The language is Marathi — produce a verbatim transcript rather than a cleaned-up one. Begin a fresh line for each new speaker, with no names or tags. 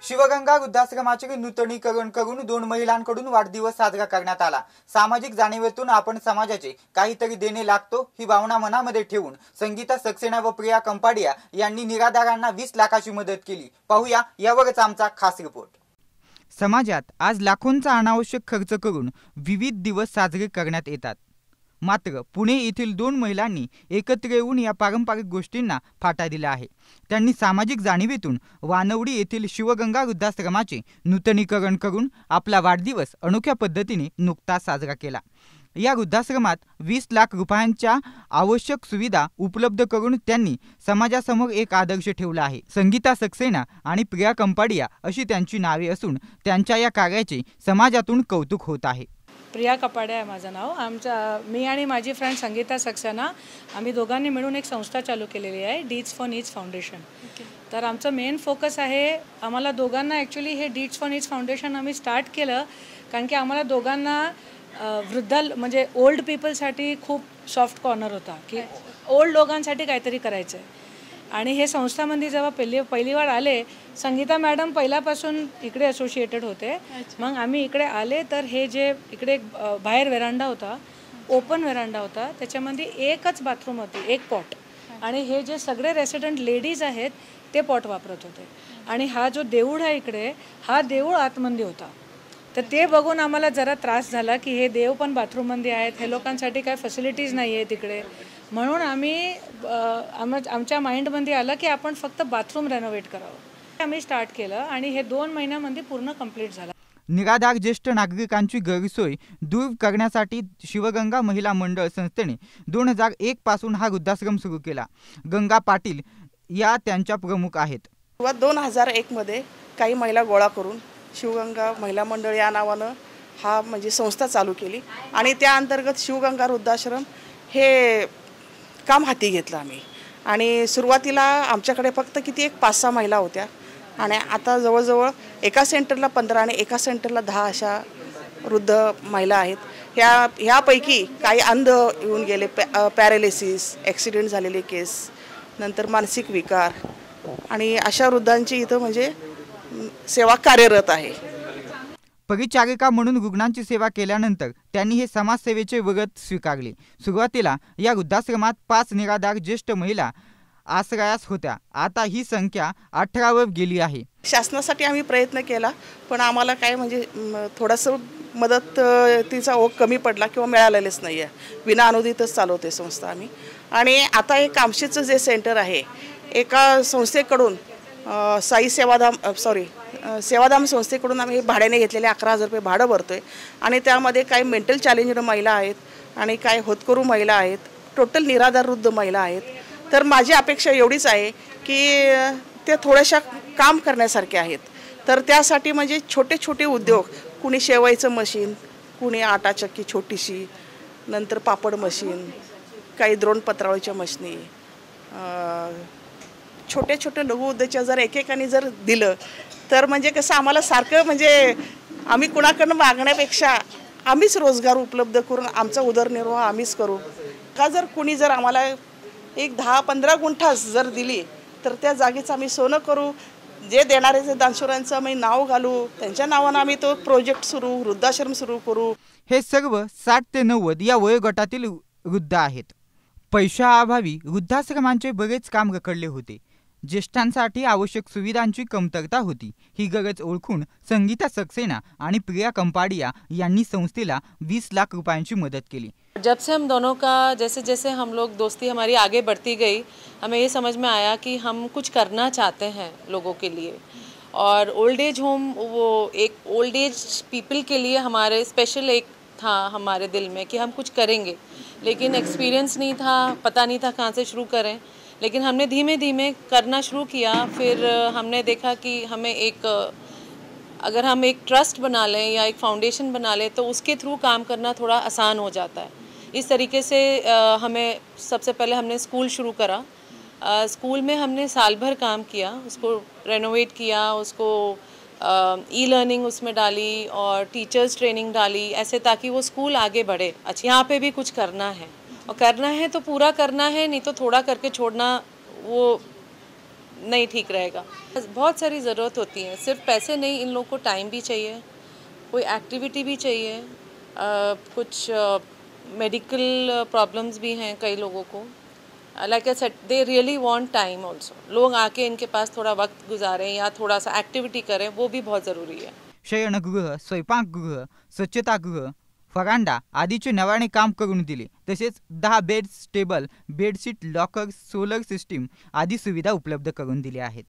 शिवगंगा वृद्धाश्रमाचे नूतनीकरण करून दोन महिलांकडून वाढदिवस साजरा करण्यात आला। सामाजिक जाणीवेतून आपण समाजाचे काहीतरी देणे लागतो ही भावना मनामध्ये ठेवून संगीता सक्सेना व प्रिया कंपाडिया यांनी निराधारांना वीस लाखाची मदत केली। पाहूया यावरच आमचा खास रिपोर्ट। समाजात आज लाखोंचा अनावश्यक खर्च करून विविध दिवस साजरे करण्यात येतात, मात्र पुणे येथील दोन महिलांनी एकत्र येऊन या पारंपरिक गोष्टींना फाटा दिला आहे। त्यांनी सामाजिक जाणीवेतून वानवडी येथील शिवगंगा वृद्धाश्रमाचे नूतनीकरण करून आपला वाढदिवस अनोख्या पद्धतीने नुकताच साजरा केला। या वृद्धाश्रमात वीस लाख रुपयांच्या आवश्यक सुविधा उपलब्ध करून त्यांनी समाजासमोर एक आदर्श ठेवला आहे। संगीता सक्सेना आणि प्रिया कंपाडिया अशी त्यांची नावे असून त्यांच्या या कार्याचे समाजातून कौतुक होत आहे।
प्रिया कपाडे आहे माझं नाव। आमचा मी आणि माझी फ्रेंड संगीता सक्सेना आम्ही दोघांनी मिळून एक संस्था चालू केलेली आहे, डीड्स फॉर नीड्स फाउंडेशन। तर आमचं मेन फोकस आहे, आम्हाला दोघांना ॲक्च्युली हे डीड्स फॉर नीड्स फाउंडेशन आम्ही स्टार्ट केलं कारण की आम्हाला दोघांना वृद्ध म्हणजे ओल्ड पीपलसाठी खूप सॉफ्ट कॉर्नर होता की ओल्ड लोकांसाठी काहीतरी करायचं आहे। आणि हे संस्थामध्ये जेव्हा पहिली पहिली वार आले, संगीता मॅडम पहिल्यापासून इकडे असोसिएटेड होते, मग आम्ही इकडे आले तर हे जे इकडे बाहेर व्हेरांडा होता, ओपन व्हेरांडा होता, त्याच्यामध्ये एकच बाथरूम होती, एक पॉट, आणि हे जे सगळे रेसिडेंट लेडीज आहेत ते पॉट वापरत होते। आणि हा जो देऊळ आहे इकडे, हा देऊळ आतमध्ये होता, तर ते बघून आम्हाला जरा त्रास झाला की हे देव पण बाथरूममध्ये आहेत, हे लोकांसाठी काय फॅसिलिटीज नाही आहे तिकडे। म्हणून आम्ही आमच्या माइंडमध्ये आलं की आपण फक्त बाथरूम रेनोव्हेट करावं। आम्ही स्टार्ट केलं आणि हे दोन महिन्यामध्ये पूर्ण कंप्लीट झालं।
निराधार ज्येष्ठ नागरिकांची गैरसोय दूर करण्यासाठी शिवगंगा महिला मंडळ संस्थेने दोन हजार एक पासून हा वृद्धाश्रम सुरू केला। गंगा पाटील या त्यांच्या प्रमुख आहेत।
दोन हजार एक मध्ये काही महिला गोळा करून शिवगंगा महिला मंडळ या नावानं हा म्हणजे संस्था चालू केली आणि त्या अंतर्गत शिवगंगा वृद्धाश्रम हे काम हाती घेतलं आम्ही। आणि सुरुवातीला आमच्याकडे फक्त किती एक पाच सहा महिला होत्या आणि आता जवळजवळ एका सेंटरला पंधरा आणि एका सेंटरला दहा अशा वृद्ध महिला आहेत। ह्या ह्यापैकी काही अंध येऊन गेले, पॅ पॅरालिसिस, ॲक्सिडेंट झालेले केस, नंतर मानसिक विकार, आणि अशा वृद्धांची इथं म्हणजे सेवा कार्यरत आहे।
परिचारिका म्हणून रुग्णांची सेवा केल्यानंतर त्यांनी हे समाजसेवेचे व्रत स्वीकारले। सुरुवातीला या वृद्धाश्रमात पाच निराधार ज्येष्ठ महिला आश्रयास होत्या, आता ही संख्या अठरावर गेली आहे।
शासनासाठी आम्ही प्रयत्न केला पण आम्हाला काय म्हणजे थोडंसं मदत तिचा ओघ कमी पडला किंवा मिळालेलेच नाही आहे। विना अनुदानितच चालवते संस्था आम्ही। आणि आता एक कामशेचं जे सेंटर आहे, एका संस्थेकडून साई सेवाधाम सॉरी सेवाधाम संस्थेकडून आम्ही भाड्याने घेतलेले अकरा हजार रुपये भाडं भरतोय आणि त्यामध्ये काही मेंटल चॅलेंज्ड महिला आहेत आणि काही होतकरू महिला आहेत, टोटल निराधार वृद्ध महिला आहेत। तर माझी अपेक्षा एवढीच आहे की ते थोड्याशा काम करण्यासारखे आहेत, तर त्यासाठी म्हणजे छोटे छोटे उद्योग, कुणी शेवायचं मशीन, कुणी आटा चक्की छोटीशी, नंतर पापड मशीन, काही द्रोण पत्रावळीच्या मशीनी, छोटे छोटे लघु उद्योजक जर एकेकाने जर दिलं तर म्हणजे कसं आम्हाला सारखं म्हणजे आम्ही कुणाकडनं मागण्यापेक्षा आम्हीच रोजगार उपलब्ध करून आमचा उदरनिर्वाह आम्हीच करू का। जर कुणी जर आम्हाला एक दहा पंधरा गुंठास जर दिली तर त्या जागेचं आम्ही सोनं करू, जे देणारे जे दानशूरांचं आम्ही नाव घालू, त्यांच्या नावानं आम्ही तो प्रोजेक्ट सुरू वृद्धाश्रम सुरू करू।
हे सर्व साठ ते नव्वद या वयोगटातील वृद्ध आहेत। पैशाअभावी वृद्धाश्रमांचे बरेच काम रखडले होते, ज्येष्ठांसाठी आवश्यक सुविधांची कमतरता होती। ही गरज ओळखून संगीता सक्सेना आणि प्रिया कंपाडिया यांनी संस्थेला वीस लाख रुपयांची मदत केली।
जब से हम दोनों का जैसे जैसे हम लोग दोस्ती हमारी आगे बढ़ती गई, हमें ये समझ में आया कि हम कुछ करना चाहते हैं लोगों के लिए। और ओल्ड एज होम वो एक ओल्ड एज पीपल के लिए हमारे स्पेशल एक था हमारे दिल में कि हम कुछ करेंगे, लेकिन एक्सपीरियंस नहीं था, पता नहीं था कहाँ से शुरू करें। लेकिन हमने धीमे धीमे करना शुरू किया। फिर हमने देखा कि हमें एक अगर हम एक ट्रस्ट बना लें या एक फाउंडेशन बना लें तो उसके थ्रू काम करना थोड़ा आसान हो जाता है। इस तरीके से हमें सबसे पहले हमने स्कूल शुरू करा। स्कूल में हमने साल भर काम किया, उसको रेनोवेट किया, उसको ई लर्निंग उसमें डाली और टीचर्स ट्रेनिंग डाली, ऐसे ताकि वो स्कूल आगे बढ़े। अच्छा, यहाँ पे भी कुछ करना है और करना है तो पूरा करना है, नहीं तो थोड़ा करके छोड़ना वो नहीं ठीक रहेगा। बहुत सारी ज़रूरत होती है, सिर्फ पैसे नहीं, इन लोगों को टाइम भी चाहिए, कोई एक्टिविटी भी चाहिए, आ, कुछ मेडिकल प्रॉब्लम्स भी हैं कई लोगों को। Like I said, they really want time also. लोग आके इनके पास थोड़ा वक्त गुजारें या थोड़ा सा एक्टिविटी करें, वो भी बहुत ज़रूरी है।
शयनगृह, स्वयंपाकगृह, स्वच्छतागृह, फरांडा आदीचे नव्याने काम करून दिले। तसेच दहा beds, table, bedsheet, locker, solar system आदी सुविधा उपलब्ध करून दिल्या आहेत।